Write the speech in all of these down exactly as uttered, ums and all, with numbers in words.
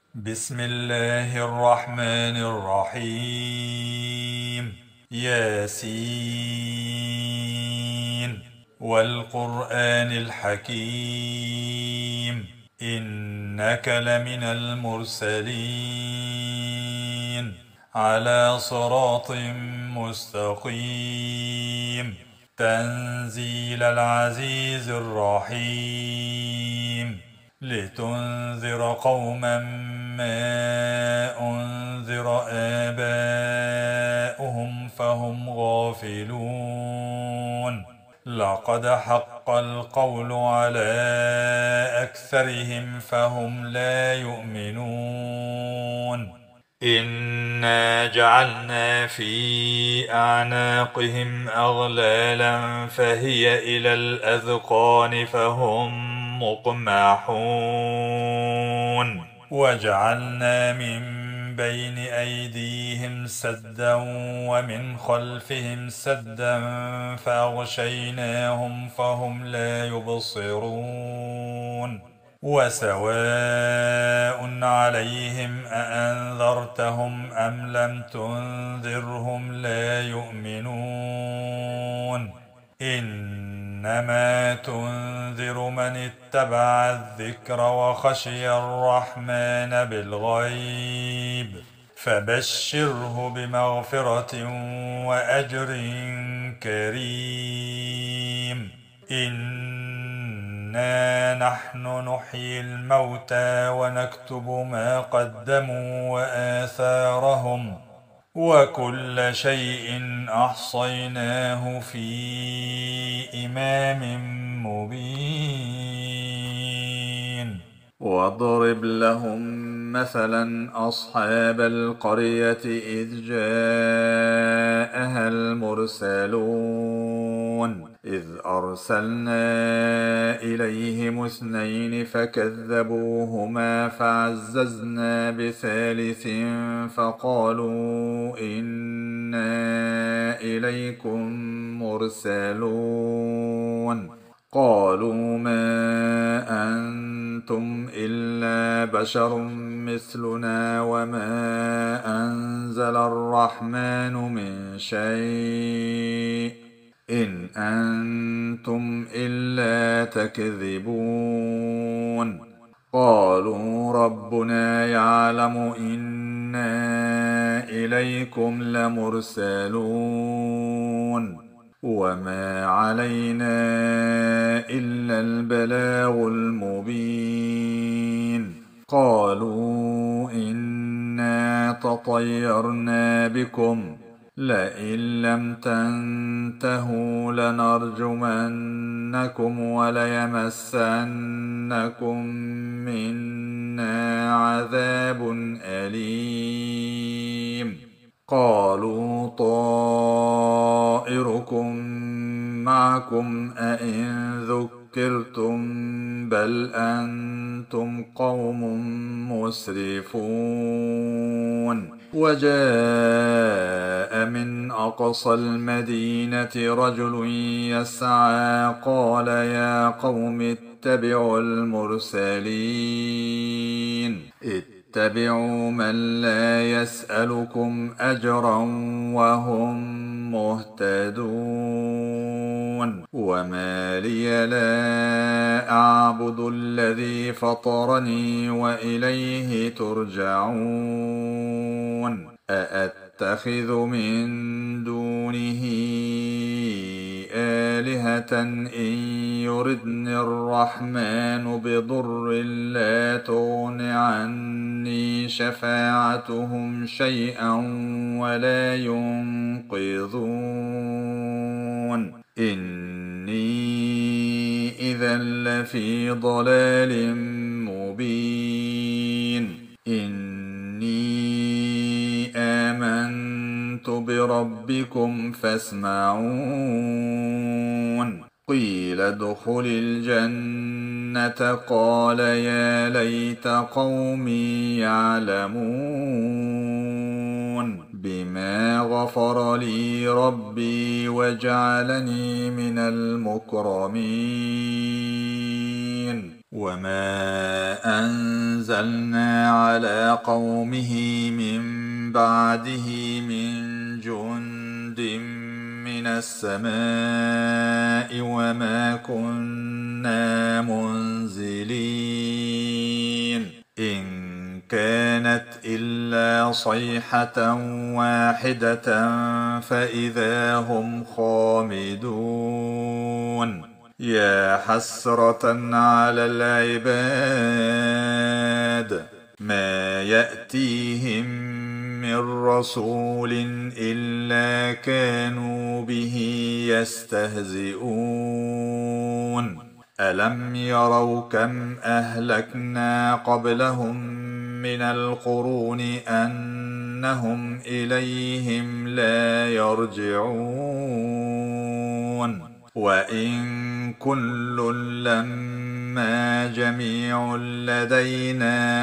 بسم الله الرحمن الرحيم. ياسين والقرآن الحكيم، إنك لمن المرسلين على صراط مستقيم، تنزيل العزيز الرحيم، لتنذر قوما ما أنذر آباؤهم فهم غافلون. لقد حق القول على أكثرهم فهم لا يؤمنون. إنا جعلنا في أعناقهم أغلالا فهي إلى الأذقان فهم مقمحون، وجعلنا من بين أيديهم سدا ومن خلفهم سدا فأغشيناهم فهم لا يبصرون. وسواء عليهم أأنذرتهم أم لم تنذرهم لا يؤمنون. إنما تنذر من اتبع الذكر وخشي الرحمن بالغيب، فبشره بمغفرة وأجر كريم. إنا نحن نحيي الموتى ونكتب ما قدموا وآثارهم، وكل شيء أحصيناه في إمام مبين. واضرب لهم مثلا أصحاب القرية إذ جاءها المرسلون إذ أرسلنا إليهم اثنين فكذبوهما فعززنا بثالث فقالوا إنا إليكم مرسلون. قالوا ما أنتم إلا بشر مثلنا وما أنزل الرحمن من شيء إن أنتم إلا تكذبون. قالوا ربنا يعلم إنا إليكم لمرسلون وما علينا إلا البلاغ المبين. قالوا إنا تطيرنا بكم لئن لم تنتهوا لنرجمنكم وليمسنكم منا عذاب أليم. قالوا طائركم معكم أئن ذكرتم بل أنتم قوم مسرفون. وجاء من أقصى المدينة رجل يسعى قال يا قوم اتبعوا المرسلين اتبعوا من لا يسألكم أجرا وهم مهتدون. وما لي لا أعبد الذي فطرني وإليه ترجعون. أأتخذ من دونه آلهة إن يردن الرحمن بضر لا تغن عني شفاعتهم شيئا ولا ينقذون. إني إذا لفي ضلال مبين. إني آمنت بربكم فاسمعون. قيل ادخل الجنة قال يا ليت قومي يعلمون بما غفر لي ربي وجعلني من المكرمين. وما أنزلنا على قومه من بعده من جند من السماء وما كنا منزلين إن كانت إلا صيحة واحدة فإذا هم خامدون يا حسرة على العباد ما يأتيهم من رسول إلا كانوا به يستهزئون ألم يروا كم أهلكنا قبلهم من القرون أنهم إليهم لا يرجعون وإن كل لما جميع لدينا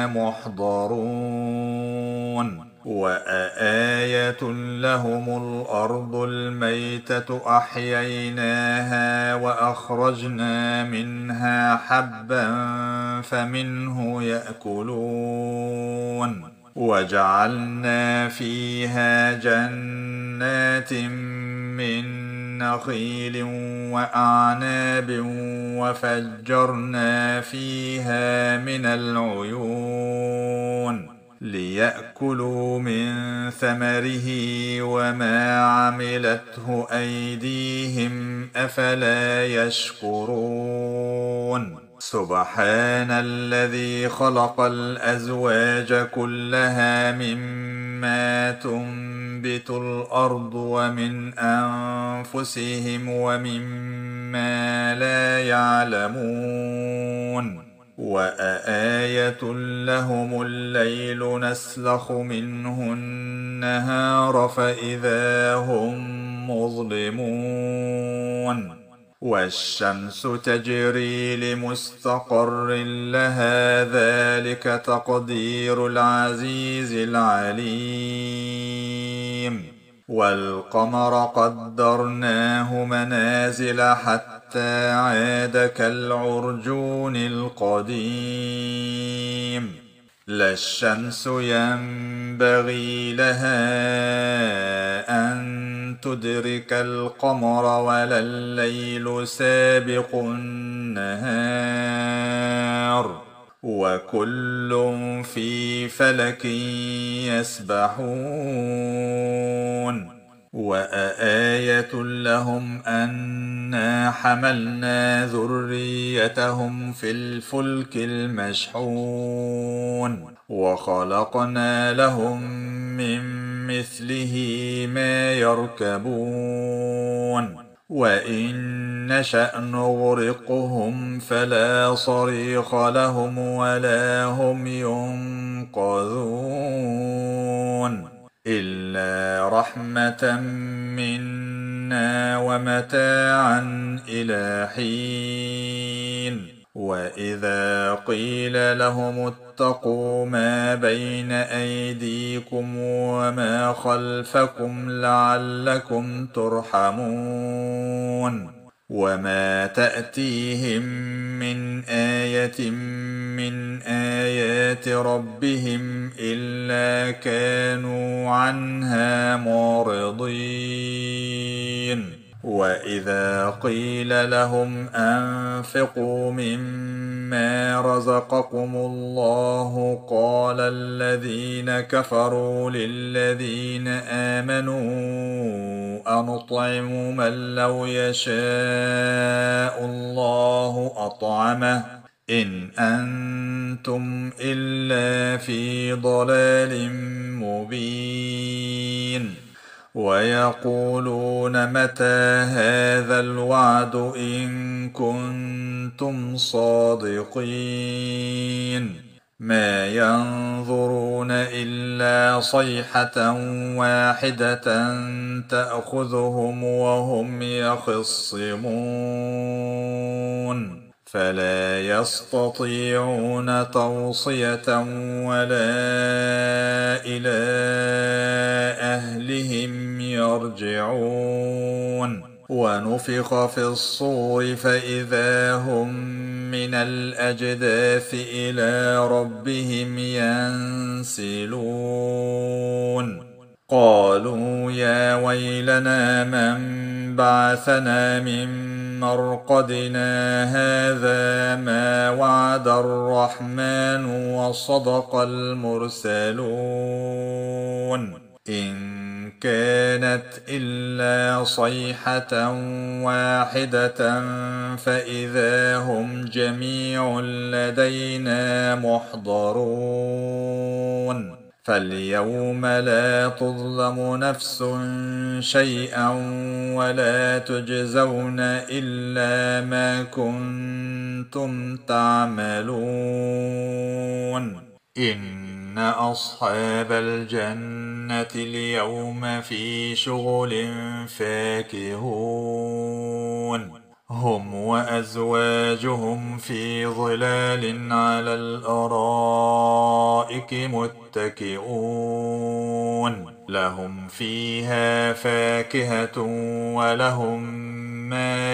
محضرون وآية لهم الأرض الميتة أحييناها وأخرجنا منها حبا فمنه يأكلون وجعلنا فيها جنات من نخيل وأعناب وفجرنا فيها من العيون ليأكلوا من ثمره وما عملته أيديهم أفلا يشكرون سبحان الذي خلق الأزواج كلها مما تنبت الأرض ومن أنفسهم ومما لا يعلمون وآية لهم الليل نسلخ منه النهار فإذا هم مظلمون والشمس تجري لمستقر لها ذلك تقدير العزيز العليم والقمر قدرناه منازل حتى عاد كالعرجون القديم لا الشمس ينبغي لها أن تدرك القمر ولا الليل سابق النهار وكل في فلك يسبحون وآية لهم أنا حملنا ذريتهم في الفلك المشحون وخلقنا لهم من مثله ما يركبون وإن نشأ نغرقهم فلا صريخ لهم ولا هم ينقذون إلا رحمة منا ومتاعا إلى حين وإذا قيل لهم اتقوا ما بين أيديكم وما خلفكم لعلكم ترحمون وما تأتيهم من آية من آيات ربهم إلا كانوا عنها معرضين وإذا قيل لهم أنفقوا مما رزقكم الله قال الذين كفروا للذين آمنوا أنطعم من لو يشاء الله أطعمه إن أنتم إلا في ضلال مبين ويقولون متى هذا الوعد إن كنتم صادقين ما ينظرون إلا صيحة واحدة تأخذهم وهم يخصمون فلا يستطيعون توصية ولا إلى أهلهم يرجعون ونفخ في الصور فإذا هم من الأجداث إلى ربهم ينسلون قالوا يا ويلنا من بعثنا من مرقدنا هذا ما وعد الرحمن وصدق المرسلون إن كانت إلا صيحة واحدة فإذا هم جميع لدينا محضرون فاليوم لا تظلم نفس شيئا ولا تجزون إلا ما كنتم تعملون إن أصحاب الجنة اليوم في شغل فاكهون هم وأزواجهم في ظلال على الأرائك متكئون لهم فيها فاكهة ولهم ما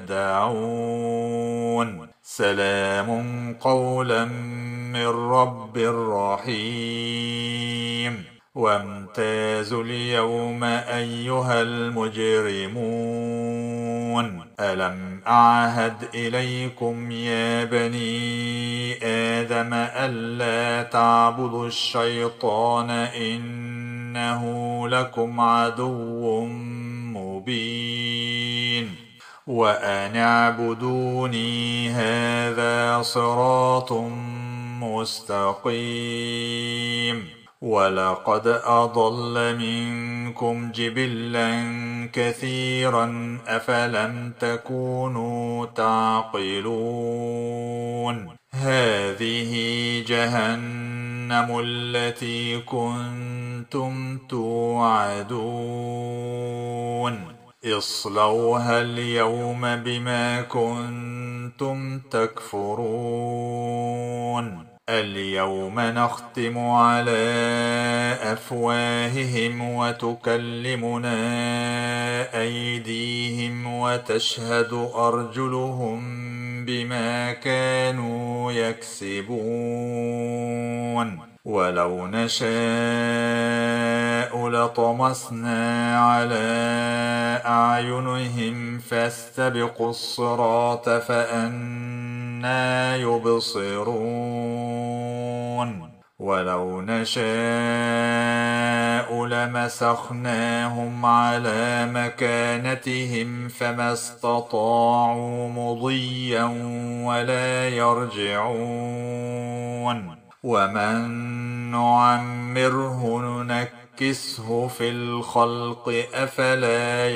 يدعون سلام قولا من رب رحيم وامتازوا اليوم أيها المجرمون ألم أعهد إليكم يا بني آدم ألا تعبدوا الشيطان إنه لكم عدو مبين وأن اعبدوني هذا صراط مستقيم ولقد أضل منكم جبلا كثيرا أفلم تكونوا تعقلون هذه جهنم التي كنتم توعدون اصلوها اليوم بما كنتم تكفرون اليوم نختم على أفواههم وتكلمنا أيديهم وتشهد أرجلهم بما كانوا يكسبون ولو نشاء لطمسنا على أعينهم فاستبقوا الصراط فأنى يبصرون ولو نشاء لمسخناهم على مكانتهم فما استطاعوا مضيا ولا يرجعون ومن نعمره ننكسه في الخلق أفلا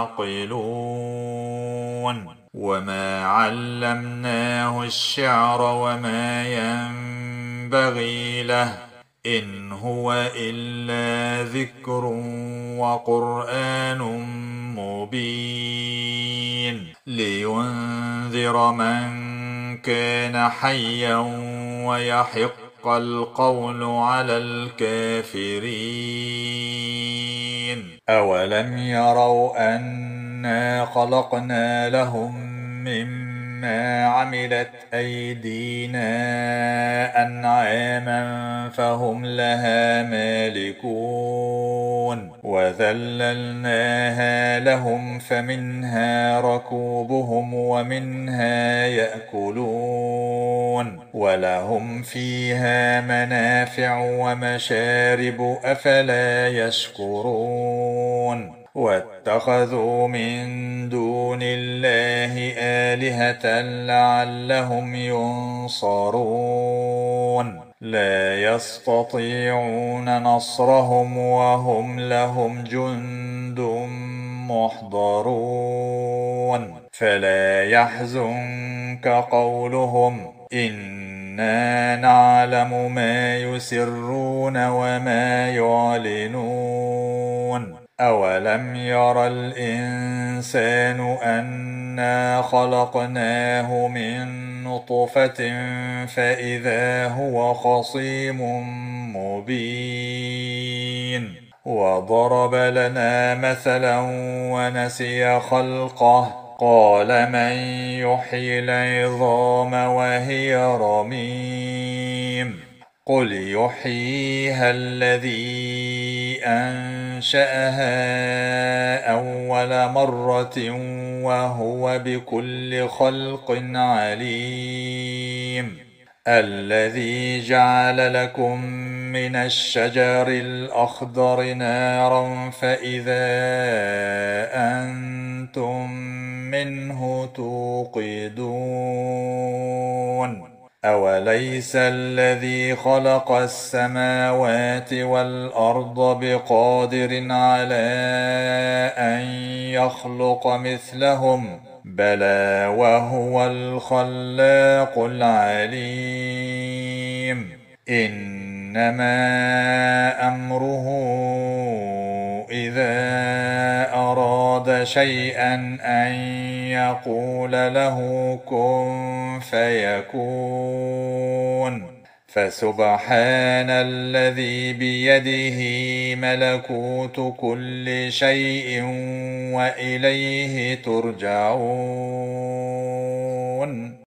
يعقلون وما علمناه الشعر وما ينبغي له إن هو إلا ذكر وقرآن مبين لينذر من كان حيا ويحق القول على الكافرين أولم يروا أنا خلقنا لهم مما عملت أيدينا أنعاما فهم لها مالكون وذللناها لهم فمنها ركوبهم ومنها يأكلون ولهم فيها منافع ومشارب أفلا يشكرون واتخذوا من دون الله آلهة لعلهم ينصرون لا يستطيعون نصرهم وهم لهم جند محضرون فلا يحزنك قولهم إنا نعلم ما يسرون وما يعلنون أولم ير الإنسان أنا خلقناه من نطفة فإذا هو خصيم مبين وضرب لنا مثلا ونسي خلقه قال من يحيي العظام وهي رميم قل يحييها الذي أنشأها أول مرة وهو بكل خلق عليم الذي جعل لكم من الشجر الأخضر نارا فإذا أنتم منه توقدون أوليس الذي خلق السماوات والأرض بقادر على أن يخلق مثلهم بلى وهو الخلاق العليم إنما أمره إذا أراد شيئا أن يقول له كن فيكون فسبحان الذي بيده ملكوت كل شيء وإليه ترجعون